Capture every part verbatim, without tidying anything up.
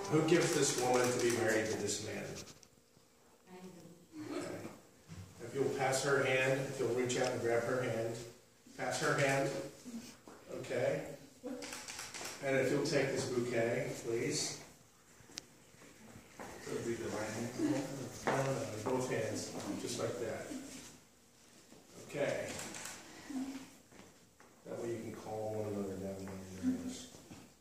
Who gives this woman to be married to this man? Okay. If you'll pass her hand, if you'll reach out and grab her hand, pass her hand. Okay. And if you'll take this bouquet, please. So be the right hand? No, no, no, both hands, just like that. Okay. That way you can call one another down when you're nervous.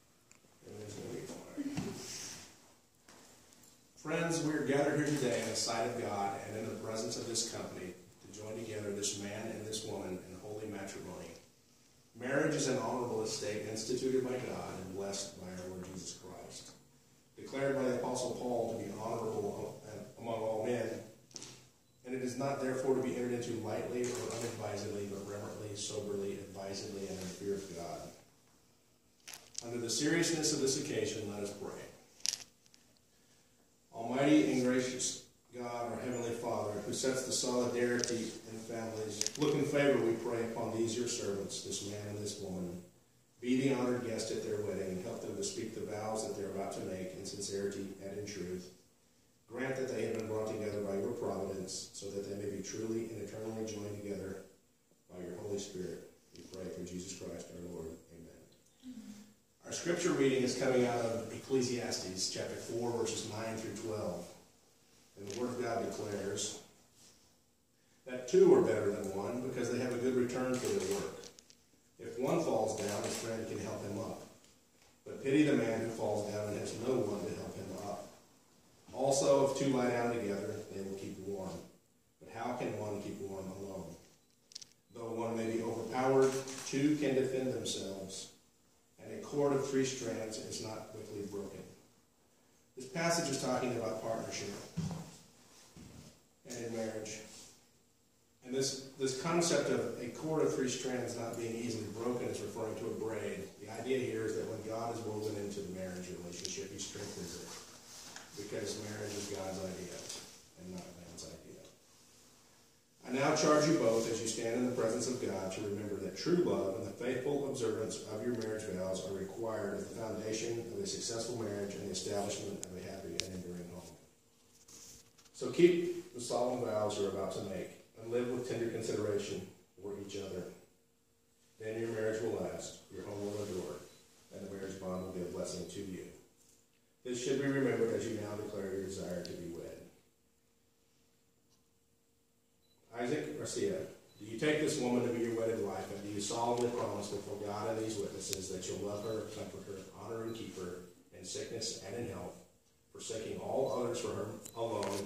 Friends, we are gathered here today in the sight of God and in the presence of this company to join together this man and this woman in holy matrimony. Marriage is an honorable estate instituted by God and blessed by our Lord Jesus Christ. Declared by the Apostle Paul to be honorable among all men, and it is not therefore to be entered into lightly or unadvisedly, but reverently, soberly, advisedly, and in the fear of God. Under the seriousness of this occasion, let us pray. Almighty and gracious God, our Heavenly Father, who sets the solidarity in families, look in favor, we pray, upon these your servants, this man and this woman. Be the honored guest at their wedding and help them to speak the vows that they're about to make in sincerity and in truth. Grant that they have been brought together by your providence, so that they may be truly and eternally joined together by your Holy Spirit. We pray through Jesus Christ our Lord. Our scripture reading is coming out of Ecclesiastes chapter four, verses nine through twelve. And the Word of God declares that two are better than one because they have a good return for their work. If one falls down, his friend can help him up. But pity the man who falls down and has no one to help him up. Also, if two lie down together, they will keep warm. But how can one keep warm alone? Though one may be overpowered, two can defend themselves. And a cord of three strands is not quickly broken. This passage is talking about partnership and in marriage. And this, this concept of a cord of three strands not being easily broken is referring to a braid. The idea here is that when God is woven into the marriage relationship, he strengthens it. Because marriage is God's idea and not man's idea. I now charge you both, as you stand in the presence of God, to remember that true love and the faithful observance of your marriage vows are required as the foundation of a successful marriage and the establishment of a happy and enduring home. So keep the solemn vows you're about to make, and live with tender consideration for each other. Then your marriage will last, your home will endure, and the marriage bond will be a blessing to you. This should be remembered as you now declare your desire to be wed. Isaac Garcia, do you take this woman to be your wedded wife, and do you solemnly promise before God and these witnesses that you'll love her, comfort her, honor and keep her in sickness and in health, forsaking all others for her alone?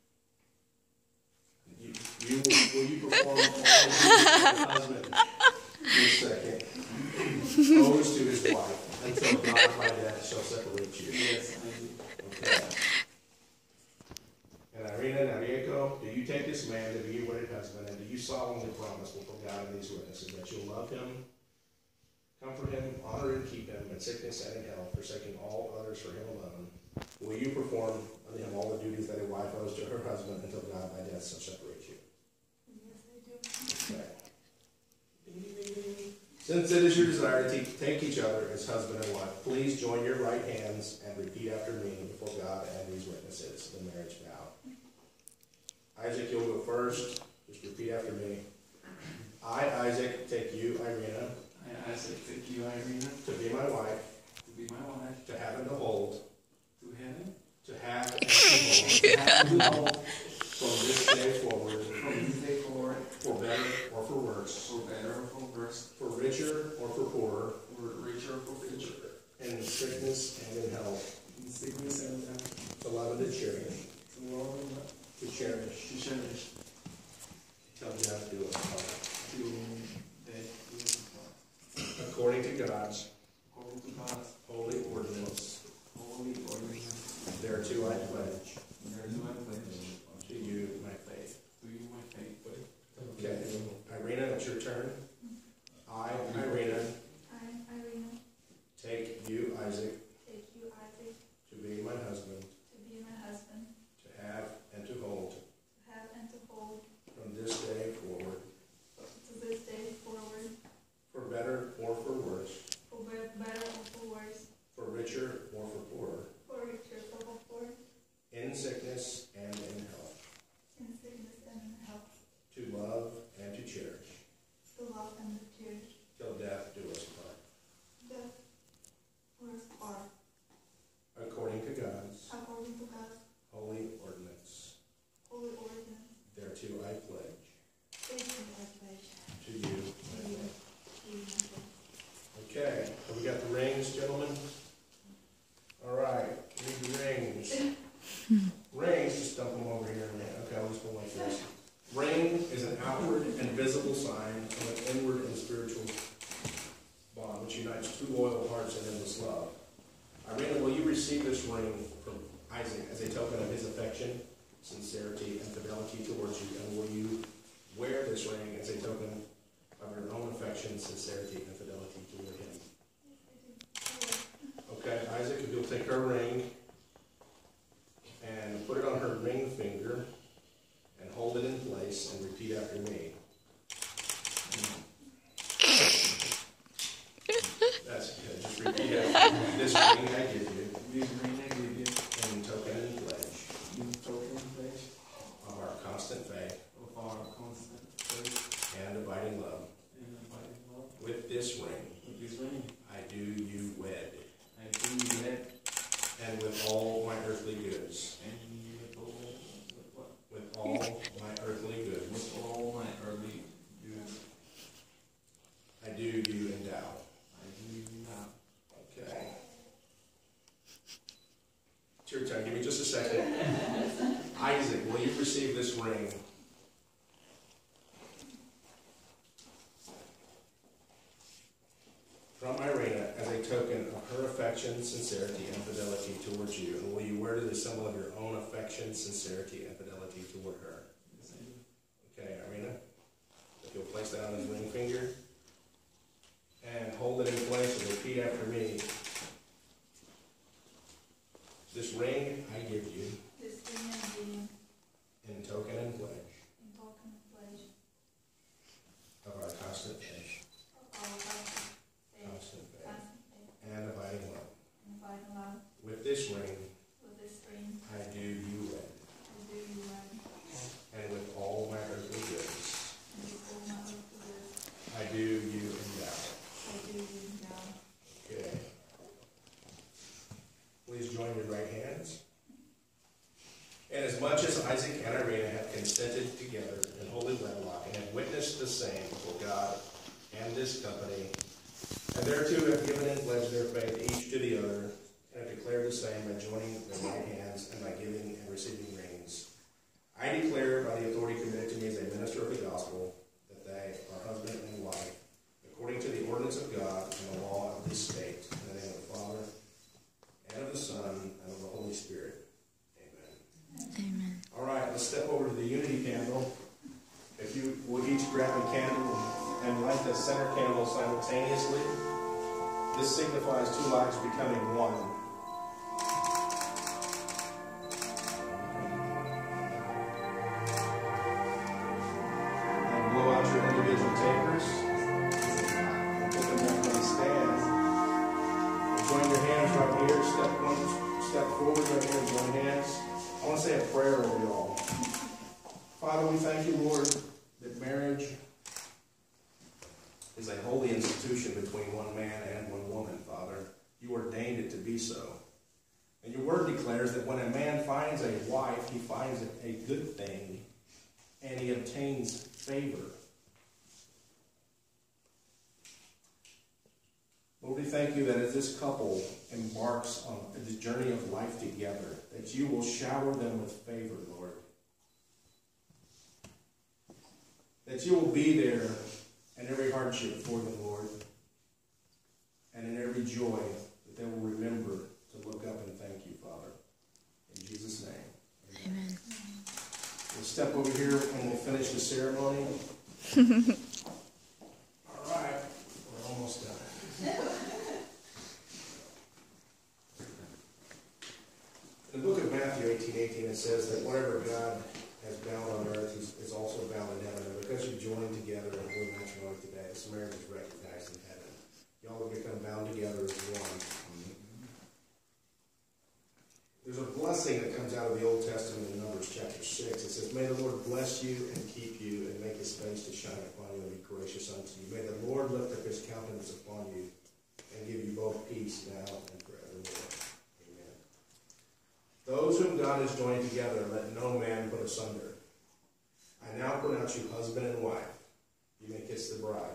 You, you will, will you perform all the husband, your second, owes to his wife, until God by death shall separate you? Yes, I do. Okay. And Irina Narieko, do you take this man to be your wedded husband, and do you solemnly promise before God and these witnesses that you'll love him, comfort him, honor and keep him in sickness and in health, forsaking all others for him alone? Will you perform on him all the duties that a wife owes to her husband until God by death shall separate you? Yes, I do. Okay. Since it is your desire to take each other as husband and wife, please join your right hands and repeat after me before God and these witnesses the marriage vow. Isaac, you'll go first. Just repeat after me. I, Isaac, take you, Irina. I, Isaac, take you, Irina. To be my wife. To be my wife. To have and to hold. To have. To have and to hold. To have and to hold. From this day forward. From this day forward. For better or for worse. For better or for worse. For richer or for poorer. For richer or for richer. In sickness and in health. In sickness and in health. To love and to cherish. To love and love. To cherish. To cherish. Tell God to do it. To that According to God's. According to God's. Holy ordinance. Holy ordinance. Thereto I pledge. Thereto I pledge. To you my faith. To you my faith. Okay. Irina, it's your turn. I, Irina. I, Irina. Take you, Isaac. Take you, Isaac. To be my husband. To be my husband. To have and to hold. To have and to hold. From this day forward. To this day forward. For better or for worse. For better or for worse. For richer or for poorer. For richer receive this ring from Isaac as a token of his affection, sincerity, and fidelity towards you? And will you wear this ring as a token of your own affection, sincerity, and fidelity toward him? Okay, Isaac, if you'll take her ring and put it on her ring finger and hold it in place and repeat after me. That's good. Just repeat after me. This ring I give you, This ring I give you, in token and pledge in token pledge of our constant faith of our constant faith and abiding love. and abiding love. With this ring, With this ring, I do you wed, I do wed and with all my earthly goods, and with all, with what? with all my earthly goods, With all my early goods, I do you endow. I do now. Okay. It's your turn. Give me just a second. Isaac, will you receive this ring? From Irina as a token of her affection, sincerity, and fidelity towards you. And will you wear it as a symbol of your own affection, sincerity, and fidelity toward her? Yes, I do. Okay, Irina, if you'll place that on his ring finger and hold it in place and repeat after me. This ring I give you This ring I give you in token and pledge in token of pledge of our constant faith, of our constant faith, constant faith, constant faith, and abiding love. and abiding love. With this ring With this ring, I do you wed, I do you wed, and with all my earthly goods and with all my earthly goods, I do you endow. I do you endow. Okay. Please join your right hands. And as much as Isaac and Irina have consented together in holy wedlock and have witnessed the same before God and this company, and thereto have given and pledged their faith each to the other, and have declared the same by joining their right hands and by giving and receiving rings, I declare by the authority committed to me as a minister of the gospel that they are husband and wife, according to the ordinance of God and the law of this state, in the name of the Father, and of the Son, and of the Holy Spirit. Amen. Amen. All right, let's step over to the unity candle. If you will each grab a candle and light the center candle simultaneously. This signifies two lives becoming one. And blow out your individual tapers. And put them back on the stand. And join your hands right here. Step one, step forward right here and join hands. I want to say a prayer over you all. Father, we thank you, Lord, that marriage is a holy institution between one man and one woman, Father. You ordained it to be so. And your word declares that when a man finds a wife, he finds a good thing, and he obtains favor. Lord, we thank you that as this couple embarks on the journey of life together, that you will shower them with favor, Lord. That you will be there in every hardship for them, Lord. And in every joy, that they will remember to look up and thank you, Father. In Jesus' name. Amen. Amen. We'll step over here and we'll finish the ceremony. All right. We're almost done. In the book of Matthew eighteen eighteen, it says that whatever God has bound on earth is, is also bound in heaven. And because you joined together in one matrimony today, this marriage is recognized in heaven. Y'all will become bound together as one. There's a blessing that comes out of the Old Testament in Numbers chapter six. It says, may the Lord bless you and keep you and make his face to shine upon you and be gracious unto you. May the Lord lift up his countenance upon you and give you both peace now and forevermore. Amen. Those whom God has joined together, let no man put asunder. I now pronounce you husband and wife. You may kiss the bride.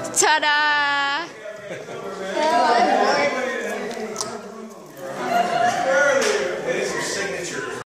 Ta-da!